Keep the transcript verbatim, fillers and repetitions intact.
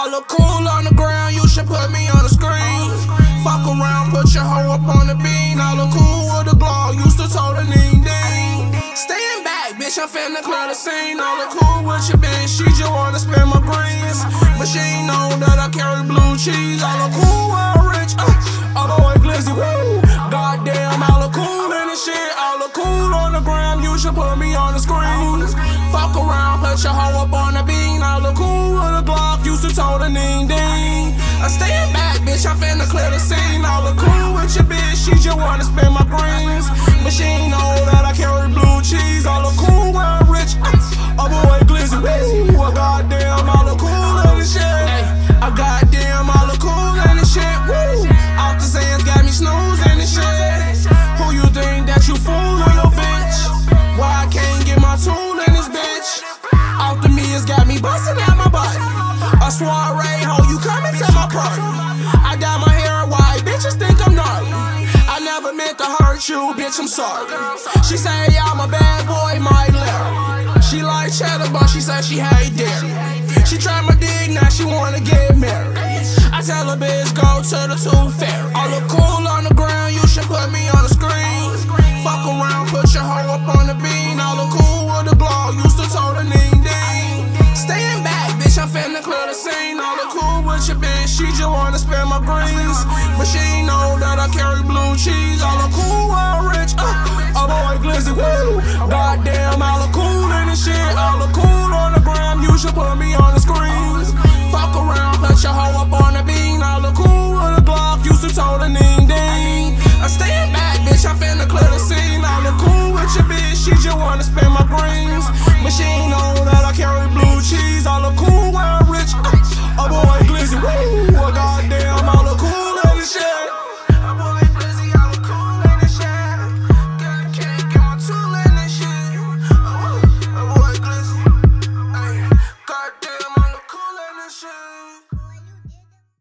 I look cool on the ground, you should put me on the screen. Fuck around, put your hoe up on the bean. I look cool with a glow, used to told a ding ding. Staying back, bitch, I'm finna clear the scene. I look cool with your bitch, she just wanna spend my greens. But she ain't know that I carry blue cheese. I look cool, I'm rich, uh, all the way glizzy, woo. Goddamn, I look cool in this shit. I look cool on the gram, you should put me on the screen. Fuck around, put your hoe up on the bean. I look cool with a Glock, used to told a ding ding. I staying back, bitch, I'm finna clear the scene. I look cool with your bitch, she just wanna spend my greens. But she ain't know that I carry blue cheese. I look cool when I'm rich, uh, all the way glizzy, woo. I goddamn, I look cool in this shit. Ay, I goddamn, I look cool in this shit, woo. Off the sands got me snoozing this shit. Who you think that you fooling your bitch? Why I can't get my tool in this bitch? Off the mirrors got me busting out my body. A soiree, ho, you coming to my party? I dye my hair white, bitches think I'm gnarly. I never meant to hurt you, bitch, I'm sorry. She say I'm a bad boy, my Larry. She like cheddar, but she said she hate dairy. She tried my dick, now she wanna get married. I tell her, bitch, go to the tooth fairy. I look cool on the ground, you should put me on the screen. Fuck around, put your hoe up on the bean. I look cool with a glow, used to told a ding ding. Staying back, bitch, I'm finna clear the scene. I look cool with your bitch, she just wanna spend my greens. But she ain't know that I carry blue cheese. I look cool, I'm rich, uh, all the way glizzy, woo. Goddamn, I look